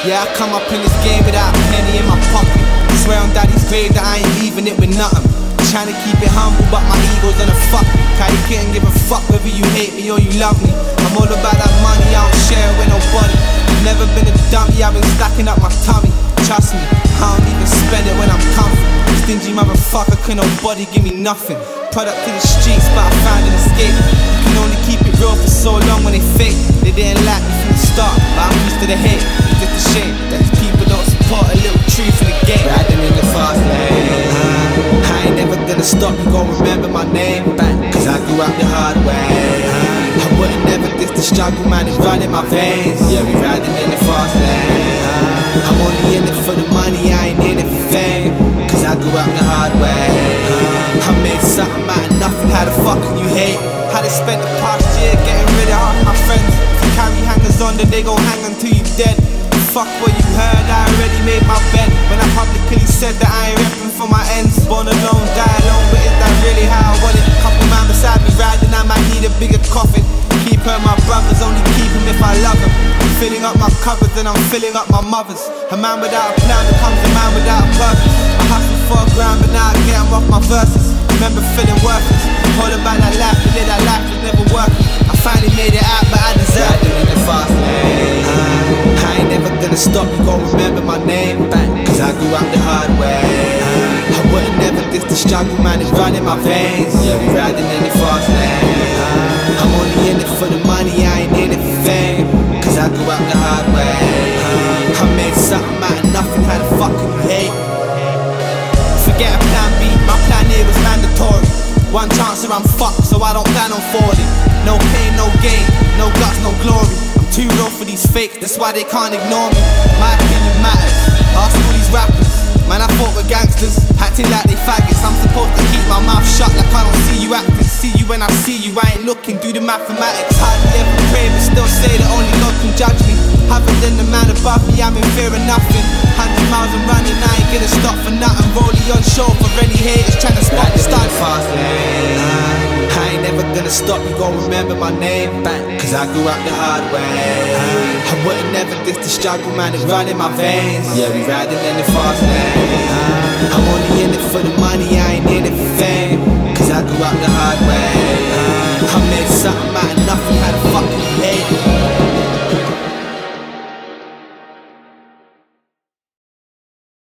Yeah, I come up in this game without a penny in my pocket. Swear on daddy's grave that I ain't leaving it with nothing. Trying to keep it humble, but my ego's on a fuck. Cause you can't give a fuck whether you hate me or you love me. I'm all about that money, I don't share it with nobody. Never been a dummy, I've been stacking up my tummy. Trust me, I don't even spend it when I'm comfy. Stingy motherfucker, couldn't nobody give me nothing. Product to the streets, but I found an escape. You can only keep it real for so long when they fake. They didn't like me from the start, but I'm used to the hate. It's just a shame that these people don't support a little truth in the game. Riding in the fast lane, I ain't never gonna stop, you gon' remember my name. Cause I grew up the hard way. I wouldn't never diss the struggle, man, it's running my veins. Yeah, we riding in the fast lane. I'm only in it for the money, I ain't in it for fame. Cause I grew up the hard way. I made something out of nothing, how the fuck can you hate? How they spent the past year getting rid of half my friends. If you carry hangers on, then they gon' hang until you dead. Fuck what you heard, I already made my bed. When I publicly said that I ain't reppin' for my ends. Born alone, die alone, but is that really how I want it? Couple man beside me riding, I might need a bigger coffin. Keep her my brothers, only keep him if I love him. Filling up my cupboards and I'm filling up my mother's. A man without a plan becomes a man without a purpose. I hustle for a grand, but now I get him off my verses. Remember feeling worthless, all about that life, but yeah, that life was never working. I finally made it out, but I deserved it in the fast lane. I ain't never gonna stop, you gon' remember my name. Cause I grew up the hard way. I wouldn't never diss the struggle, man, it's running my veins. Yeah, we riding in the fast lane. I'm only in it for the money, I ain't in it for fame. Cause I grew up the hard way. I made something out of nothing, how the fuck can you hate? Forget a plan B, my plan A was mandatory. One chance or I'm fucked, so I don't plan on falling. No pain, no gain, no guts, no glory. I'm too real for these fakes, that's why they can't ignore me. My opinion matters, ask all these rappers. Man, I fought with gangsters, acting like they faggots. I'm supposed to keep my mouth shut like I don't see you acting. See you when I see you, I ain't looking, do the mathematics. Hardly ever pray, but still say that only God can judge me. Other than the man above me, I'm in fear of nothing. 100 miles I'm running, I ain't gonna stop for nothing. Rollie on show for any haters trying to spot the start fast lane. I ain't never gonna stop, you gon' remember my name. Cause I grew up the hard way. I wouldn't never diss the struggle, man, it's running my veins. Yeah, we riding in the fast lane. I'm only in it for the money, I ain't in it for fame. Cause I grew up the hard way.